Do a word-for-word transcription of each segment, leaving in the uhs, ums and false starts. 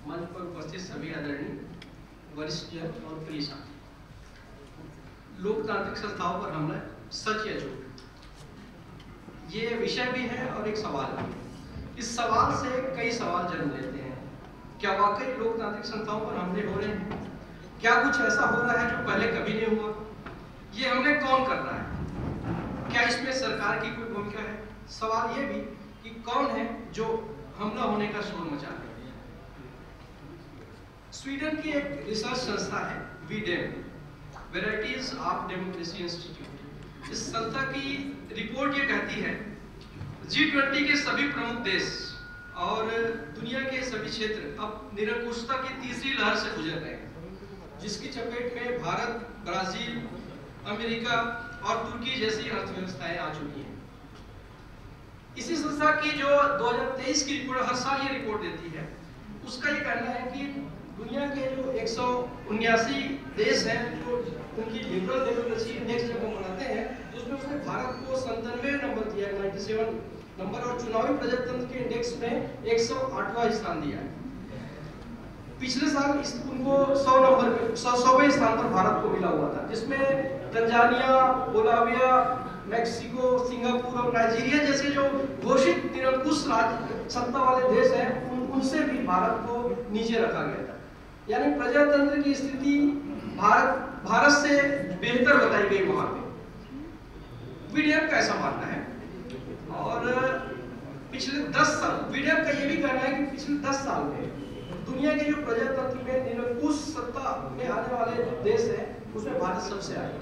मंच पर उपस्थित सभी आदरणीय वरिष्ठ जन और प्रिय साथी, लोकतांत्रिक संस्थाओं पर हमला, सच या झूठ, ये विषय भी है और एक सवाल भी। इस सवाल से कई सवाल जन्म लेते हैं। क्या वाकई लोकतांत्रिक संस्थाओं पर हमले हो रहे हैं? क्या कुछ ऐसा हो रहा है जो पहले कभी नहीं हुआ? ये हमले कौन कर रहा है? क्या इसमें सरकार की कोई भूमिका है? सवाल ये भी कि कौन है जो हमला होने का शोर मचा रहा है। स्वीडन की एक रिसर्च संस्था है V Dem, varieties of democracy institute. इस संस्था की रिपोर्ट ये कहती है जी ट्वेंटी के सभी प्रमुख देश और दुनिया के सभी क्षेत्र अब निरंकुशता की तीसरी लहर से गुजर रहे हैं, जिसकी चपेट में भारत, ब्राजील, अमेरिका और तुर्की जैसी अर्थव्यवस्थाएं आ चुकी हैं। इसी संस्था की जो दो हज़ार तेईस की रिपोर्ट, हर साल ये रिपोर्ट देती है, उसका ये कहना है कि दुनिया के जो एक सौ उन्यासी देश हैं जो उनकी लिबरल डेमोक्रेसी इंडेक्स जब हम बनाते हैं तो उसमें उसने भारत को संतानवे नंबर दिया है, सत्तानवे नंबर, और चुनावी प्रजातंत्र के इंडेक्स में एक सौ आठवां स्थान दिया है। पिछले साल इस उनको सौ नंबर पे सौवें स्थान पर भारत को मिला हुआ था, जिसमें तंजानिया, बोलाविया, मैक्सिको, सिंगापुर और नाइजीरिया जैसे जो घोषित निरंकुश राज सत्ता वाले देश हैं उन, उनसे भी भारत को नीचे रखा गया था। यानी प्रजातंत्र की स्थिति भारत भारत से बेहतर बताई गई वहां पे। वीडियम का ऐसा मानना है। और पिछले दस साल वीडियम का ये भी कहना है कि पिछले दस साल में दुनिया के जो प्रजातंत्र में निरंकुश सत्ता में आने वाले जो देश हैं उसमें भारत सबसे आगे।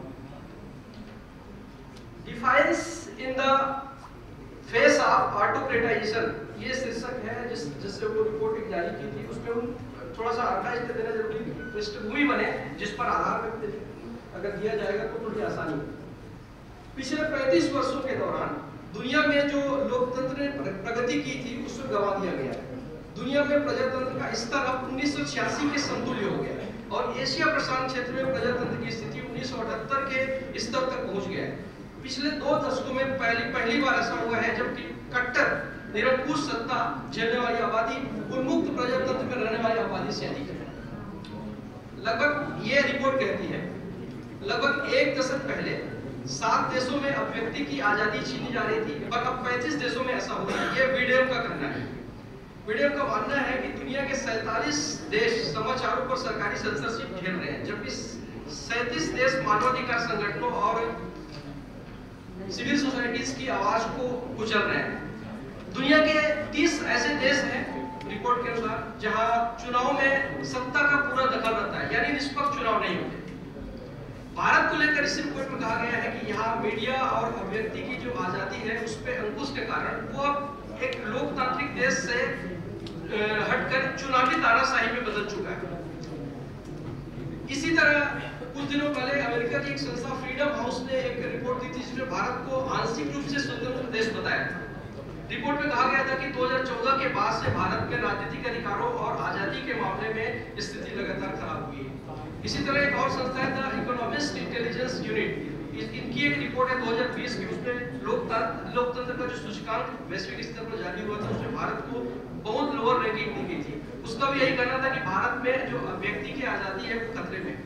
Defiance in the face of autocratization, ये शीर्षक है जिस जिससे वो रिपोर्ट एक जारी की थी। उसमें उन थोड़ा सा आकाश दे देना जरूरी, पृष्ठभूमि बने जिस पर आधार पर अगर दिया जाएगा तो थोड़ी आसानी होगी। पिछले पैंतीस वर्षों के दौरान दुनिया में जो लोकतंत्र ने प्रगति की थी उसको गंवा दिया गया है। दुनिया में प्रजातंत्र का स्तर अब उन्नीस सौ छियासी के समतुल्य हो गया है और एशिया प्रशांत क्षेत्र में प्रजातंत्र की स्थिति उन्नीस सौ अठहत्तर के स्तर तक पहुंच गया है। पिछले दो दशकों में पहली पहली बार ऐसा हुआ है जब कट्टर निरंकुश सत्ता झेलने वाली आबादी उन्मुक्त प्रजातंत्र में रहने वाली आबादी से अधिक है। लगभग ये रिपोर्ट कहती है लगभग एक दशक पहले सात देशों में अभिव्यक्ति की आजादी छीनी जा रही थी, पर अब पैंतीस देशों में ऐसा हो रहा है। ये वीडियम का कहना है। वीडियम का मानना है कि दुनिया के सैंतालीस देश समाचारों पर सरकारी सेंसरशिप झेल रहे हैं, जबकि सैंतीस देश मानवाधिकार संगठनों और सिविल सोसाइटीज की आवाज को कुचल रहे हैं। दुनिया के तीस ऐसे देश हैं रिपोर्ट के अनुसार जहां चुनाव में सत्ता का पूरा दखल रहता है, यानी निष्पक्ष चुनाव नहीं होते। भारत को लेकर इस रिपोर्ट में कहा गया है कि यहाँ मीडिया और अभिव्यक्ति की जो आजादी है उस पर अंकुश के कारण वो अब एक लोकतांत्रिक देश से हटकर चुनावी तानाशाही में बदल चुका है। इसी तरह कुछ दिनों पहले अमेरिका की एक संस्था फ्रीडम हाउस ने एक रिपोर्ट दी थी जिसमें भारत को आंशिक रूप से स्वतंत्र देश बताया था। रिपोर्ट में कहा गया था कि दो हज़ार चौदह के बाद से भारत में राजनीतिक अधिकारों और आजादी के मामले में स्थिति लगातार खराब हुई है। इसी तरह एक और संस्था है द इकोनॉमिस्ट इंटेलिजेंस यूनिट, इनकी एक रिपोर्ट है दो हज़ार बीस की, उसमें लोकतंत्र लोकतंत्र का जो सूचकांक वैश्विक स्तर पर जारी हुआ था उसमें भारत को बहुत लोअर रैंकिंग दी गई थी। उसका भी यही कहना था कि भारत में जो व्यक्ति की आजादी है वो खतरे में।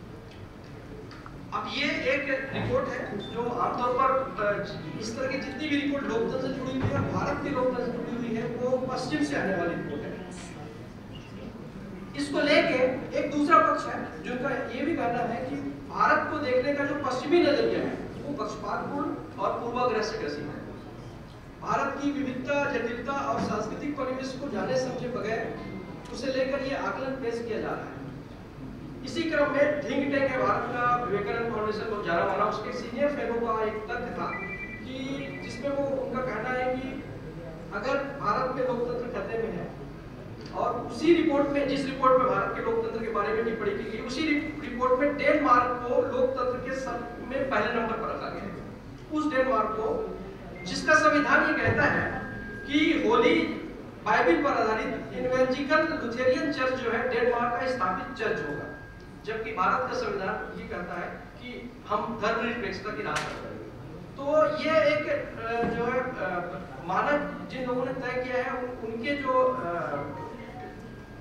अब ये एक रिपोर्ट है जो आमतौर पर इस तरह की जितनी भी रिपोर्ट लोकतंत्र से जुड़ी हुई है, भारत के लोकतंत्र से जुड़ी हुई है, वो पश्चिम से आने वाली रिपोर्ट है। इसको लेके एक दूसरा पक्ष है जिनका ये भी कहना है कि भारत को देखने का जो पश्चिमी नजरिया है वो पक्षपातपूर्ण और पूर्वाग्रह से ग्रसित है। भारत की विविधता, जटिलता और सांस्कृतिक परिवेश को जाने समझे बगैर उसे लेकर ये आकलन पेश किया जा रहा है। इसी क्रम में थिंक टैंक है भारत का, विवेकानंद फाउंडेशन बहुत जाना माना, उसके सीनियर फेलो का एक तथ्य था कि जिसमें वो उनका कहना है कि अगर भारत में लोकतंत्र खतरे में है और उसी रिपोर्ट में जिस रिपोर्ट में भारत के लोकतंत्र के बारे में टिप्पणी की गई उसी रिपोर्ट में डेनमार्क को लोकतंत्र के सब में पहले नंबर पर रखा गया है। उस डेनमार्क को जिसका संविधान ये कहता है कि होली बाइबिल पर आधारित इवेंजिकल लुथेरियन चर्च जो है डेनमार्क का स्थापित चर्च होगा, जबकि भारत का संविधान ये कहता है कि हम धर्मनिरपेक्षता की राह पर हैं। तो ये एक जो है मानक जिन लोगों ने तय किया है उनके जो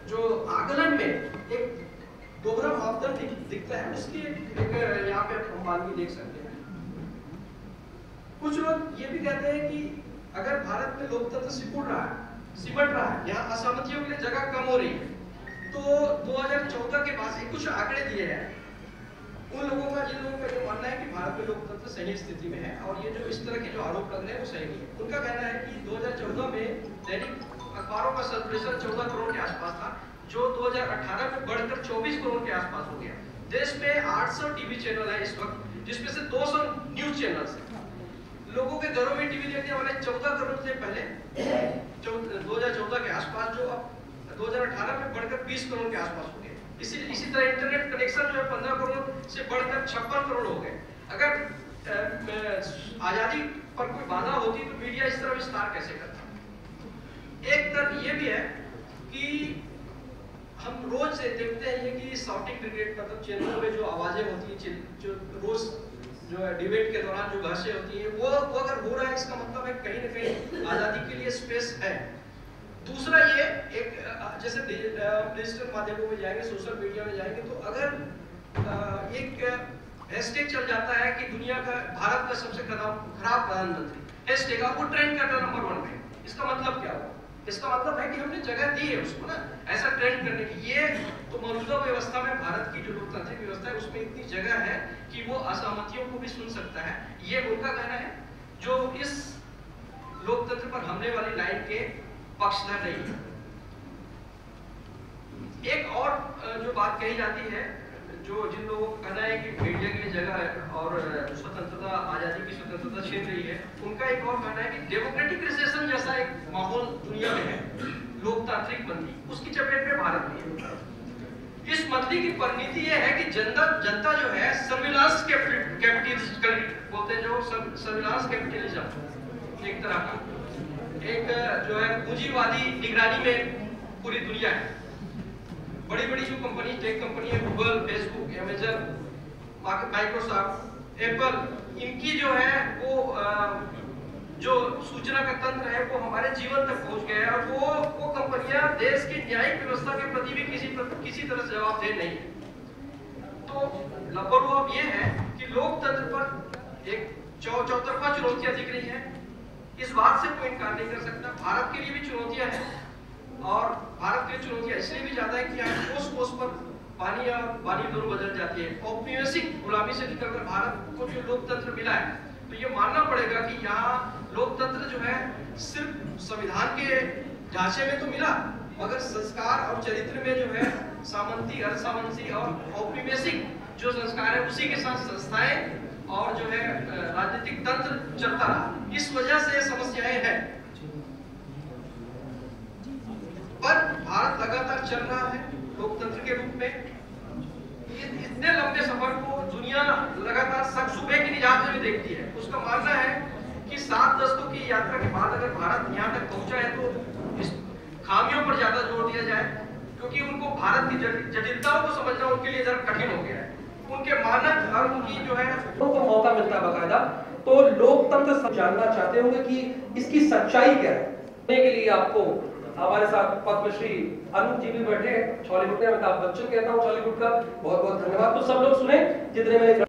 जो आकलन में एक दोहरा मापदंड दिख, दिखता है, उसकी एक यहाँ पे हम मानवी देख सकते हैं। कुछ लोग ये भी कहते हैं कि अगर भारत में लोकतंत्र सिकुड़ रहा है, सिमट रहा है, यहाँ असहमतियों के लिए जगह कम हो रही है, तो दो हज़ार चौदह के बाद कुछ आंकड़े दिए हैं उन लोगों का जिन लोगों का ये मानना है कि भारत में लोकतंत्र सही स्थिति में है और ये जो इस तरह के जो आरोप लग रहे हैं वो सही नहीं है। उनका कहना है कि दो हज़ार चौदह में दैनिक अखबारों का सर्कुलेशन चौदह करोड़ के आसपास था, जो दो हज़ार अठारह में बढ़कर चौबीस करोड़ के आसपास हो गया। देश में आठ सौ टीवी चैनल है इस वक्त, जिसमें से दो सौ न्यूज चैनल्स हैं। लोगों के घरों में टीवी देखने वाले चौदह करोड़ से पहले दो हज़ार चौदह के आसपास, जो अब दो हज़ार अठारह में बढ़कर बीस करोड़ के आसपास हो गए। इसी इसी तरह इंटरनेट कनेक्शन जो है पंद्रह करोड़ से बढ़कर छप्पन करोड़ हो गए। अगर आजादी पर कोई बाधा होती तो मीडिया इस तरह विस्तार कैसे करता? एक तरफ ये भी है कि हम रोज से देखते हैं ये कि शॉर्टिंग ब्रिगेड, मतलब चैनलों में जो आवाजें होती हैं, जो रोज जो है डिबेट के दौरान जो बहसें होती हैं, वो, वो अगर हो रहा है, इसका मतलब है कहीं ना कहीं आजादी के लिए स्पेस है। दूसरा ये एक जैसे डिजिटल माध्यमों में जाएंगे, सोशल मीडिया में जाएंगे, तो अगर एक हैशटैग चल जाता है कि दुनिया का भारत का सबसे खराब खराब प्रधानमंत्री, हैशटैग आपको ट्रेंड करना नंबर वन पे, इसका मतलब क्या हुआ? इसका मतलब है कि हमने जगह दी है उसको ना ऐसा ट्रेंड करने की। ये तो मौजूदा व्यवस्था में भारत की जो लोकतांत्रिक व्यवस्था है उसमें इतनी जगह है कि वो असहमतियों को भी सुन सकता है, ये उनका कहना है, जो इस लोकतंत्र पर हमले वाली लाइन के पक्षधर नहीं है। एक और जो बात कही जाती है, जो जिन लोगों का कहना है कि मीडिया के लिए जगह है और स्वतंत्रता, आजादी की स्वतंत्रता छीन रही है, उनका एक और कहना है कि डेमोक्रेटिक रिसेशन जैसा एक माहौल दुनिया में है, लोकतांत्रिक मंदी, उसकी चपेट में भारत भी है। इस मंदी की परिणति यह है कि जनता जनता जो है सर्विलांस कैपिटलिज्म बोलते हैं, जो सर्विलांस कैपिटलिज्म एक तरह का एक जो है पूंजीवादी निगरानी में पूरी दुनिया है। बड़ी बड़ी जो कंपनी, टेक कंपनी है, Google, Facebook, Amazon, Microsoft, Apple, इनकी जो है वो जो सूचना का तंत्र है वो हमारे जीवन तक पहुंच गया है और वो वो कंपनियां देश की न्यायिक व्यवस्था के प्रति भी किसी किसी तरह से जवाबदेह नहीं है। तो लापरवाही ये है कि लोकतंत्र पर एक चौ चौतरफा चुनौतियां दिख रही है। इस बात से कोई इनकार नहीं कर सकता, भारत के लिए भी चुनौतियां हैं और भारत की चुनौतियां इसलिए भी ज्यादा है कि यहाँ कोस कोस पर पानी और पानी दोनों बदल जाती है। औपनिवेशिक गुलामी से निकलकर भारत को जो लोकतंत्र मिला है, तो ये मानना पड़ेगा कि यहाँ लोकतंत्र जो है सिर्फ संविधान के ढांचे में तो मिला, मगर संस्कार और चरित्र में जो है सामंती, अर्धसामंती और औपनिवेशिक जो संस्कार है उसी के साथ संस्थाएं और जो है राजनीतिक तंत्र चलता रहा। इस वजह से समस्याएं हैं, पर भारत लगातार चल रहा है लोकतंत्र के रूप में। इतने लंबे सफर को दुनिया लगातार सब सूबे की निजात में देखती है। उसका मानना है कि सात दशकों की यात्रा के बाद अगर भारत यहाँ तक पहुंचा है तो इस खामियों पर ज्यादा जोर दिया जाए, क्योंकि उनको भारत की जटिलताओं को समझना उनके लिए जरा कठिन हो गया है। उनके मानक और उनकी जो है उनको मौका मिलता है बकायदा, तो लोकतंत्र सब जानना चाहते होंगे कि इसकी सच्चाई क्या है। के लिए आपको हमारे साथ पद्मश्री अनूप जी भी बैठे हैं, बॉलीवुड में अमिताभ बच्चन कहता हूँ बॉलीवुड का बहुत बहुत धन्यवाद। तो सब लोग सुने जितने मैंने